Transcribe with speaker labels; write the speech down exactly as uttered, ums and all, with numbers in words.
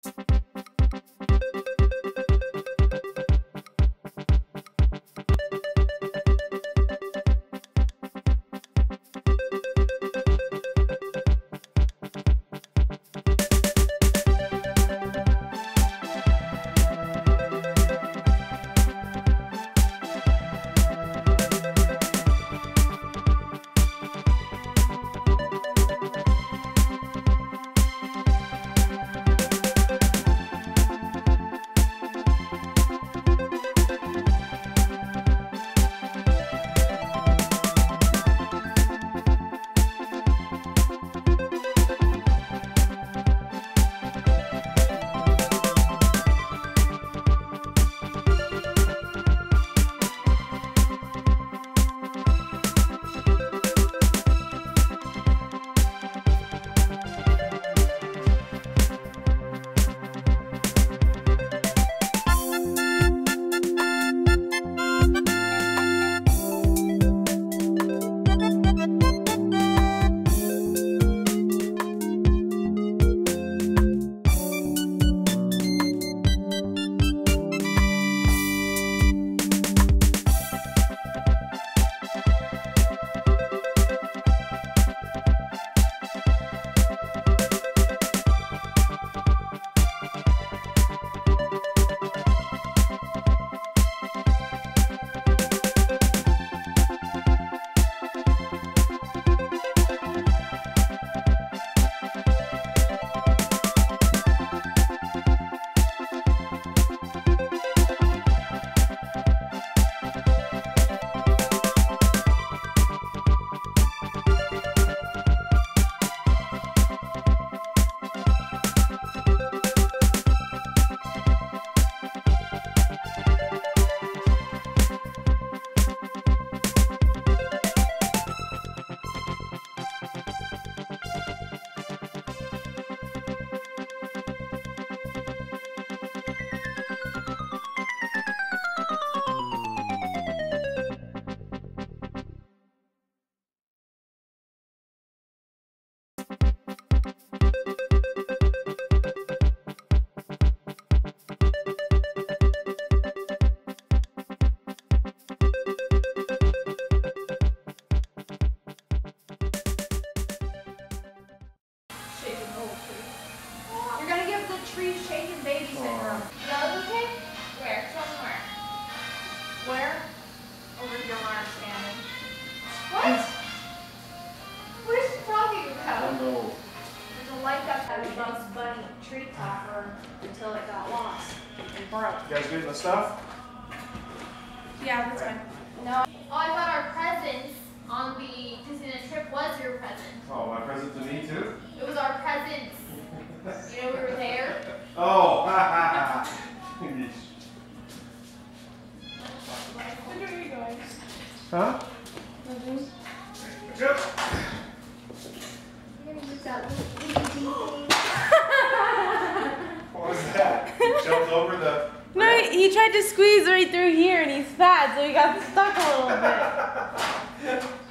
Speaker 1: Tree shaking baby syndrome. That was okay? Where? Tell me where. Where? Over here where I'm standing. What? What is she talking about?
Speaker 2: I don't know.
Speaker 1: There's a light up at a Bugs Bunny tree topper until it got lost and broke.
Speaker 2: You guys getting the stuff?
Speaker 1: Yeah, that's fine. No. Oh, I thought our presents on the Disneyland trip was your present.
Speaker 2: Oh, my present to me too?
Speaker 1: It was our presents. You know we were there?
Speaker 2: Oh, ha ha ha.
Speaker 1: Where are you going?
Speaker 2: Huh?
Speaker 1: Nothing.
Speaker 2: Yep.
Speaker 1: You're gonna use that little thing.
Speaker 2: What was that? You jumped over the...
Speaker 3: No, he tried to squeeze right through here and he's fat, so he got stuck a little bit.